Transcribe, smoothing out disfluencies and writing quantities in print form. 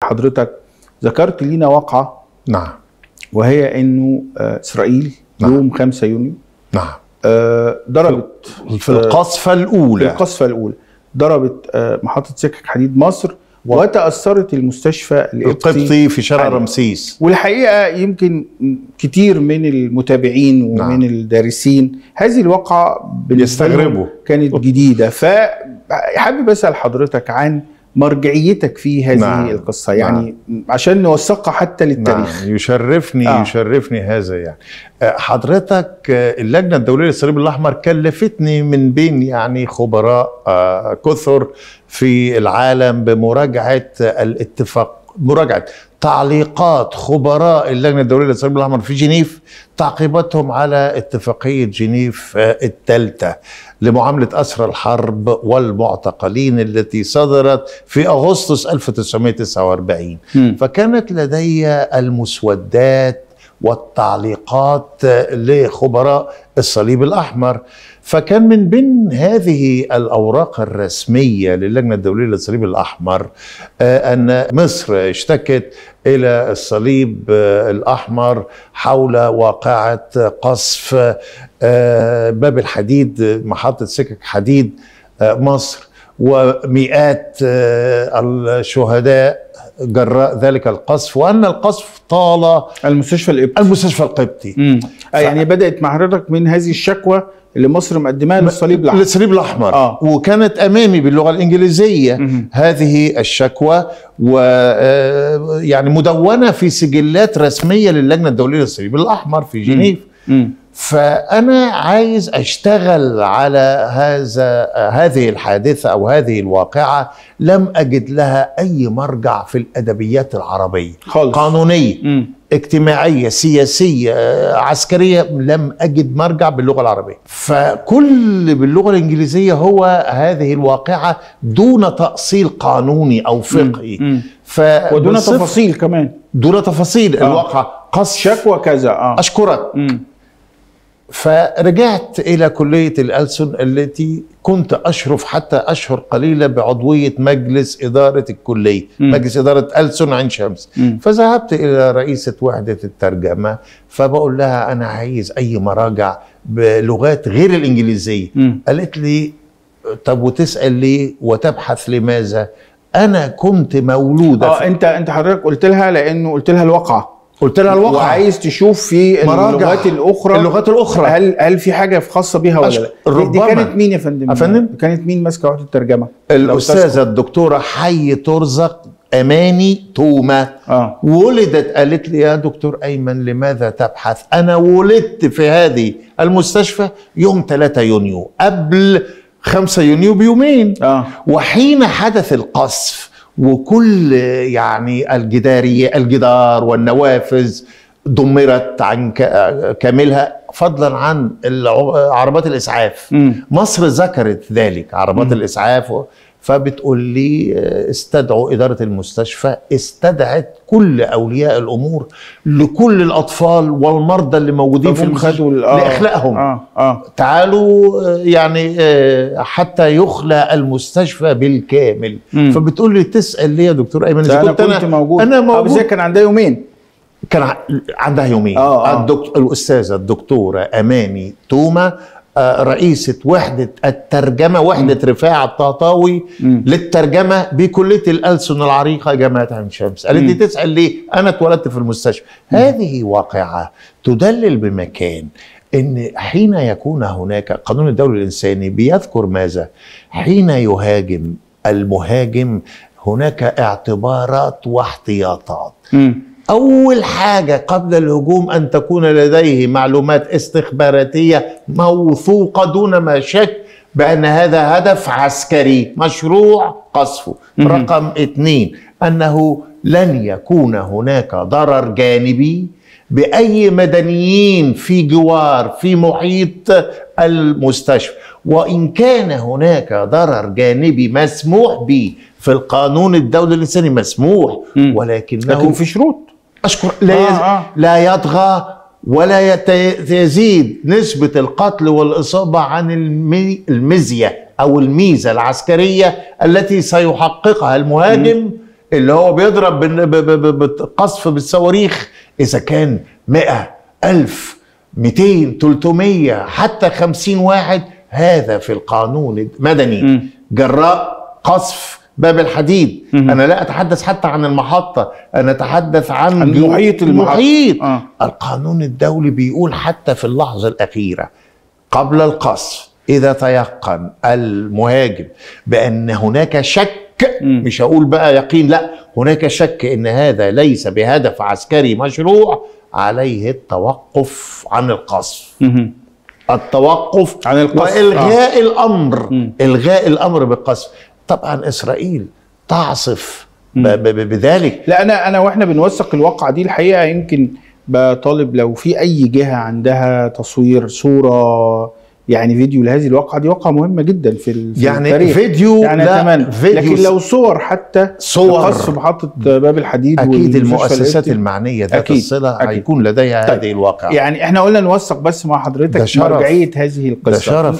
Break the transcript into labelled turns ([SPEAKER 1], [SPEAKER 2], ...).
[SPEAKER 1] حضرتك ذكرت لينا واقعة.
[SPEAKER 2] نعم.
[SPEAKER 1] وهي انه اسرائيل
[SPEAKER 2] نعم.
[SPEAKER 1] يوم 5 يونيو
[SPEAKER 2] نعم
[SPEAKER 1] ضربت
[SPEAKER 2] في القصفة الأولى
[SPEAKER 1] ضربت محطة سكك حديد مصر وتأثرت المستشفى
[SPEAKER 2] القبطي في شارع رمسيس.
[SPEAKER 1] والحقيقة يمكن كتير من المتابعين ومن
[SPEAKER 2] نعم.
[SPEAKER 1] الدارسين هذه الواقعة
[SPEAKER 2] يستغربوا
[SPEAKER 1] كانت جديدة. فحابب أسأل حضرتك عن مرجعيتك في هذه
[SPEAKER 2] نعم.
[SPEAKER 1] القصة يعني عشان نوثقها حتى للتاريخ.
[SPEAKER 2] نعم. يشرفني هذا. يعني حضرتك اللجنة الدولية للصليب الأحمر كلفتني من بين يعني خبراء كثر في العالم بمراجعة مراجعة تعليقات خبراء اللجنة الدولية للصليب الأحمر في جنيف، تعقيباتهم على اتفاقية جنيف الثالثة لمعاملة أسرى الحرب والمعتقلين التي صدرت في أغسطس 1949. فكانت لدي المسودات والتعليقات لخبراء الصليب الأحمر. فكان من بين هذه الأوراق الرسمية للجنة الدولية للصليب الأحمر أن مصر اشتكت إلى الصليب الأحمر حول واقعة قصف باب الحديد محطة سكك حديد مصر ومئات الشهداء جراء ذلك القصف، وأن القصف طال المستشفى القبطي.
[SPEAKER 1] يعني بدأت مع حضرتك من هذه الشكوى اللي مصر مقدماها
[SPEAKER 2] للصليب الأحمر. وكانت أمامي باللغة الإنجليزية هذه الشكوى، ويعني مدونة في سجلات رسمية للجنة الدولية للصليب الأحمر في جنيف. فأنا عايز أشتغل على هذه الحادثة أو هذه الواقعة. لم أجد لها أي مرجع في الأدبيات العربية خالص. قانونية اجتماعية سياسية عسكرية، لم أجد مرجع باللغة العربية. فكل باللغة الإنجليزية هو هذه الواقعة دون تأصيل قانوني أو فقهي
[SPEAKER 1] ودون تفاصيل كمان،
[SPEAKER 2] دون تفاصيل الواقع قصف
[SPEAKER 1] شكوى كذا.
[SPEAKER 2] أشكرك. فرجعت إلى كلية الألسن التي كنت أشرف حتى أشهر قليلة بعضوية مجلس إدارة الكلية، مجلس إدارة ألسن عين شمس. فذهبت إلى رئيسة وحدة الترجمة فبقول لها أنا عايز أي مراجع بلغات غير الإنجليزية. قالت لي طب وتسأل ليه وتبحث لماذا؟ أنا كنت مولودة
[SPEAKER 1] أنت حضرتك قلت لها لأنه قلت لها الواقعة وعايز تشوف في اللغات الأخرى هل في حاجة خاصة بيها ولا لا؟ دي كانت مين يا فندم؟ كانت مين ماسكة وحدة الترجمة؟
[SPEAKER 2] الأستاذة الدكتورة حي ترزق أماني توما. ولدت قالت لي يا دكتور أيمن لماذا تبحث؟ أنا ولدت في هذه المستشفى يوم 3 يونيو قبل 5 يونيو بيومين. وحين حدث القصف وكل يعني الجدار والنوافذ دمرت عن كاملها فضلا عن عربات الإسعاف. مصر ذكرت ذلك عربات الإسعاف. فبتقول لي استدعوا إدارة المستشفى، استدعت كل أولياء الأمور لكل الأطفال والمرضى اللي موجودين في المستشفى لإخلاءهم. تعالوا يعني حتى يخلى المستشفى بالكامل. فبتقول لي تسأل ليه يا دكتور أيمن
[SPEAKER 1] إذا كنت موجود؟ أنا موجود. كان عندها يومين.
[SPEAKER 2] كان عندها يومين. الأستاذة الدكتورة أماني توما رئيسة وحدة الترجمة، وحدة رفاعة الطهطاوي للترجمة بكلية الألسن العريقة جامعة عين شمس. قالت لي تسأل ليه؟ أنا اتولدت في المستشفى. هذه واقعة تدلل بمكان إن حين يكون هناك قانون الدولي الإنساني بيذكر ماذا؟ حين يهاجم المهاجم هناك اعتبارات واحتياطات. أول حاجة قبل الهجوم أن تكون لديه معلومات استخباراتية موثوقة دون ما شك بأن هذا هدف عسكري مشروع قصفه. رقم 2 أنه لن يكون هناك ضرر جانبي بأي مدنيين في جوار في محيط المستشفى. وإن كان هناك ضرر جانبي مسموح به في القانون الدولي الإنساني مسموح، ولكن
[SPEAKER 1] في شروط.
[SPEAKER 2] أشكر لا يطغى ولا يزيد نسبة القتل والإصابة عن الميزة أو الميزة العسكرية التي سيحققها المهاجم اللي هو بيضرب بالقصف بالصواريخ، اذا كان 100 1000 200 300 حتى 50 واحد، هذا في القانون المدني جراء قصف باب الحديد. أنا لا أتحدث حتى عن المحطة، أنا أتحدث عن
[SPEAKER 1] المحيط.
[SPEAKER 2] القانون الدولي بيقول حتى في اللحظة الأخيرة قبل القصف، إذا تيقن المهاجم بأن هناك شك، مش هقول بقى يقين، لا، هناك شك أن هذا ليس بهدف عسكري مشروع، عليه التوقف عن القصف. التوقف
[SPEAKER 1] عن القصف
[SPEAKER 2] وإلغاء الأمر، إلغاء الأمر بالقصف. طبعا إسرائيل تعصف بذلك.
[SPEAKER 1] لا، أنا وإحنا بنوثق الواقعة دي الحقيقة يمكن بطالب لو في أي جهة عندها تصوير، صورة، يعني فيديو لهذه الواقعة، دي واقعة مهمة جدا في
[SPEAKER 2] يعني
[SPEAKER 1] التاريخ.
[SPEAKER 2] فيديو،
[SPEAKER 1] يعني لا فيديو، لكن لو صور حتى،
[SPEAKER 2] صور
[SPEAKER 1] قصف محطة باب الحديد،
[SPEAKER 2] أكيد المؤسسات المعنية ذات الصلة هيكون لديها هذه الواقعة.
[SPEAKER 1] يعني احنا قلنا نوثق بس مع حضرتك مرجعية هذه القصة.
[SPEAKER 2] ده شرف